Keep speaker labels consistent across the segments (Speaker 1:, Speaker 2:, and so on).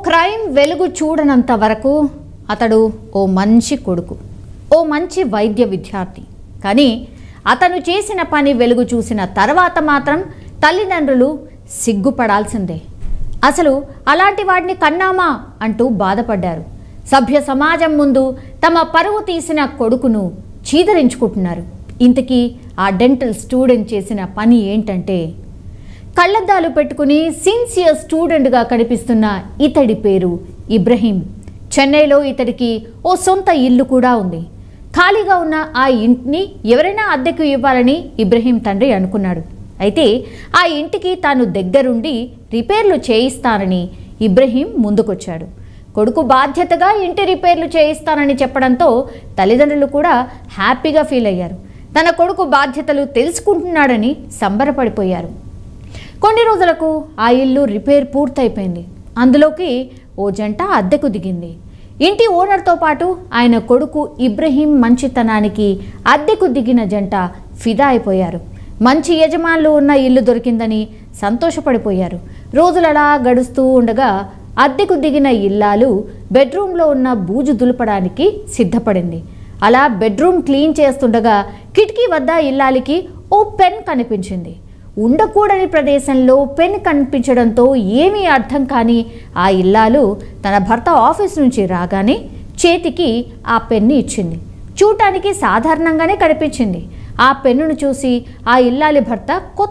Speaker 1: Crime వెలుగు చూడనంత వరకు అతడు ఓ మంచి కొడుకు, ఓ మంచి వైద్య విద్యార్థి. కానీ అతను చేసిన పని వెలుగు చూసిన తర్వాత మాత్రం తల్లిదండ్రులు సిగ్గుపడాల్సిందే. అసలు అలాంటి వాడిని కన్నామా అంటూ బాధపడ్డారు. సభ్య సమాజం ముందు తమ పరువు తీసిన కొడుకును చీదరించుకుంటున్నారు. ఇంతకీ ఆ డెంటల్ స్టూడెంట్ చేసిన పని ఏంటంటే, కళ్ళద్దాలు పెట్టుకుని సిన్సియర్ స్టూడెంట్గా కనిపిస్తున్న ఇతడి పేరు ఇబ్రహీం. చెన్నైలో ఇతడికి ఓ సొంత ఇల్లు కూడా ఉంది. ఖాళీగా ఉన్న ఆ ఇంటిని ఎవరైనా అద్దెకు ఇవ్వాలని ఇబ్రహీం తండ్రి అనుకున్నాడు. అయితే ఆ ఇంటికి తాను దగ్గరుండి రిపేర్లు చేయిస్తానని ఇబ్రహీం ముందుకొచ్చాడు. కొడుకు బాధ్యతగా ఇంటి రిపేర్లు చేయిస్తానని చెప్పడంతో తల్లిదండ్రులు కూడా హ్యాపీగా ఫీల్ అయ్యారు. తన కొడుకు బాధ్యతలు తెలుసుకుంటున్నాడని సంబరపడిపోయారు. కొన్ని రోజులకు ఆ ఇల్లు రిపేర్ పూర్తయిపోయింది. అందులోకి ఓ జంట అద్దెకు దిగింది. ఇంటి ఓనర్తో పాటు ఆయన కొడుకు ఇబ్రహీం మంచితనానికి అద్దెకు దిగిన జంట ఫిదా అయిపోయారు. మంచి యజమానులు ఉన్న ఇల్లు దొరికిందని సంతోషపడిపోయారు. రోజులలా గడుస్తూ ఉండగా అద్దెకు దిగిన ఇల్లాలు బెడ్రూమ్లో ఉన్న బూజు దులపడానికి సిద్ధపడింది. అలా బెడ్రూమ్ క్లీన్ చేస్తుండగా కిటికీ వద్ద ఇల్లాలికి ఓ పెన్ కనిపించింది. ఉండకూడని ప్రదేశంలో పెన్ కనిపించడంతో ఏమీ అర్థం కాని ఆ ఇల్లాలు తన భర్త ఆఫీస్ నుంచి రాగానే చేతికి ఆ పెన్ను ఇచ్చింది. చూడటానికి సాధారణంగానే కనిపించింది. ఆ పెన్నును చూసి ఆ ఇల్లాలి భర్త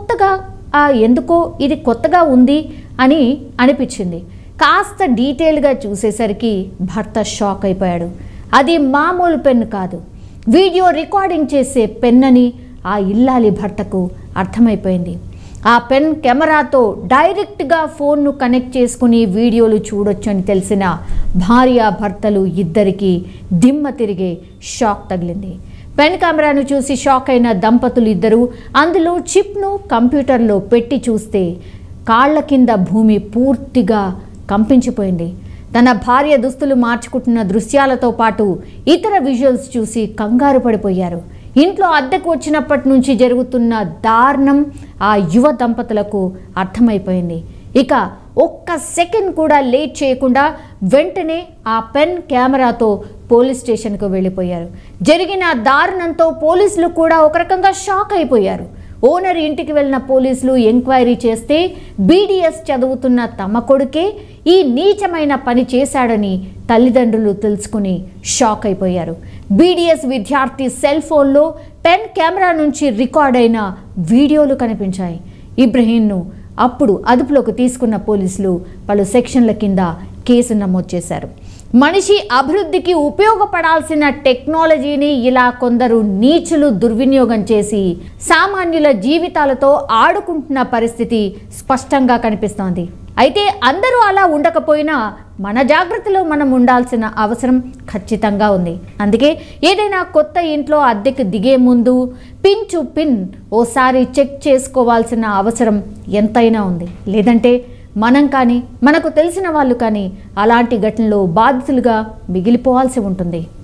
Speaker 1: ఎందుకో ఇది కొత్తగా ఉంది అని అనిపించింది. కాస్త డీటెయిల్గా చూసేసరికి భర్త షాక్ అయిపోయాడు. అది మామూలు పెన్ను కాదు, వీడియో రికార్డింగ్ చేసే పెన్నని ఆ ఇల్లాలి భర్తకు అర్థమైపోయింది. ఆ పెన్ కెమెరాతో డైరెక్ట్గా ఫోన్ను కనెక్ట్ చేసుకుని వీడియోలు చూడొచ్చని తెలిసిన భార్యాభర్తలు ఇద్దరికీ దిమ్మ తిరిగే షాక్ తగిలింది. పెన్ కెమెరాను చూసి షాక్ అయిన దంపతులు ఇద్దరు అందులో చిప్ను కంప్యూటర్లో పెట్టి చూస్తే కాళ్ల కింద భూమి పూర్తిగా కంపించిపోయింది. తన భార్య దుస్తులు మార్చుకుంటున్న దృశ్యాలతో పాటు ఇతర విజువల్స్ చూసి కంగారు పడిపోయారు. ఇంట్లో అద్దెకు వచ్చినప్పటి నుంచి జరుగుతున్న దారుణం ఆ యువ దంపతులకు అర్థమైపోయింది. ఇక ఒక్క సెకండ్ కూడా లేట్ చేయకుండా వెంటనే ఆ పెన్ కెమెరాతో పోలీస్ స్టేషన్కు వెళ్ళిపోయారు. జరిగిన దారుణంతో పోలీసులు కూడా ఒక రకంగా షాక్ అయిపోయారు. ఓనర్ ఇంటికి వెళ్ళిన పోలీసులు ఎంక్వైరీ చేస్తే బీడీఎస్ చదువుతున్న తమ కొడుకే ఈ నీచమైన పని చేశాడని తల్లిదండ్రులు తెలుసుకుని షాక్ అయిపోయారు. బీడీఎస్ విద్యార్థి సెల్ ఫోన్లో పెన్ కెమెరా నుంచి రికార్డ్ అయిన వీడియోలు కనిపించాయి. ఇబ్రహీంను అప్పుడు అదుపులోకి తీసుకున్న పోలీసులు పలు సెక్షన్ల కింద కేసు నమోదు చేశారు. మనిషి అభివృద్ధికి ఉపయోగపడాల్సిన టెక్నాలజీని ఇలా కొందరు నీచులు దుర్వినియోగం చేసి సామాన్యుల జీవితాలతో ఆడుకుంటున్న పరిస్థితి స్పష్టంగా కనిపిస్తోంది. అయితే అందరూ అలా ఉండకపోయినా మన జాగ్రత్తలో మనం ఉండాల్సిన అవసరం ఖచ్చితంగా ఉంది. అందుకే ఏదైనా కొత్త ఇంట్లో అద్దెకు దిగే ముందు పిన్ ఓసారి చెక్ చేసుకోవాల్సిన అవసరం ఎంతైనా ఉంది. లేదంటే మనం కానీ మనకు తెలిసిన వాళ్ళు కానీ అలాంటి ఘటనలో బాధితులుగా మిగిలిపోవాల్సి ఉంటుంది.